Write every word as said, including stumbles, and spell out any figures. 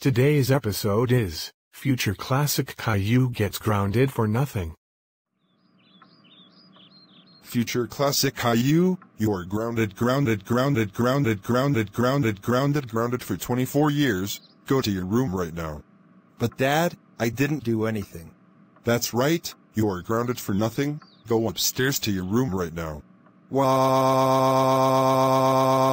Today's episode is Future Classic Caillou Gets Grounded for Nothing. Future Classic Caillou, you're grounded, grounded, grounded, grounded, grounded, grounded, grounded, grounded for twenty-four years. Go to your room right now. But Dad, I didn't do anything. That's right, you are grounded for nothing. Go upstairs to your room right now. Wow.